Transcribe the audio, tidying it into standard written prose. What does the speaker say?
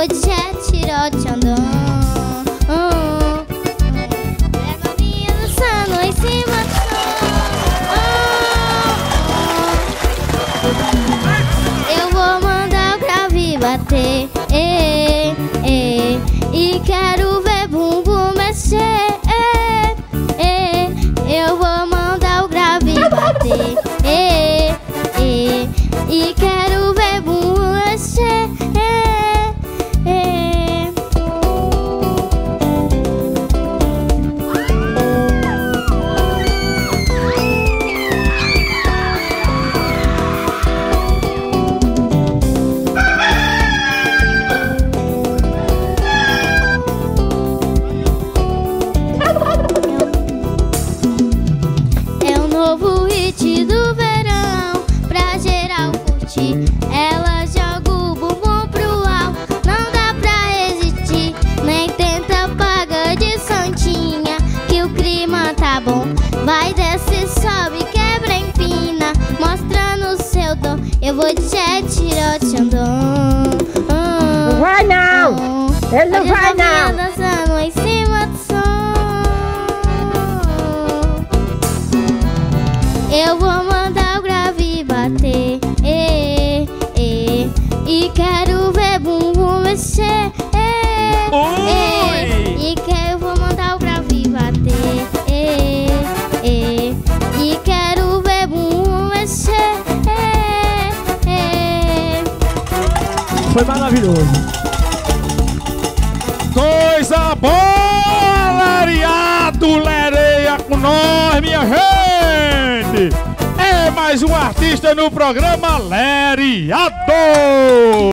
vou de jet, tirote andando. Pega a minha dançando em cima do som. Eu vou mandar o grave bater, e quero ver bumbum mexer, eu vou mandar o grave bater, e quero ver bumbum mexer, É o novo hit do verão, pra geral curtir. Ela joga o bumbum pro alto, não dá pra resistir. Nem tenta pagar de santinha, que o clima tá bom. Vai, desce, sobe, quebra, empina, mostrando o seu dom. Eu vou de jet, tirote andando. Não vai não! Ele não vai não! Dançando em cima do som. Eu vou mandar o grave bater, e quero ver bumbum mexer, e eu vou mandar o grave bater, e quero ver bumbum mexer. Foi maravilhoso. Coisa boa, Lariado Lereia com nós, minha gente. É mais um artista no programa Leriado.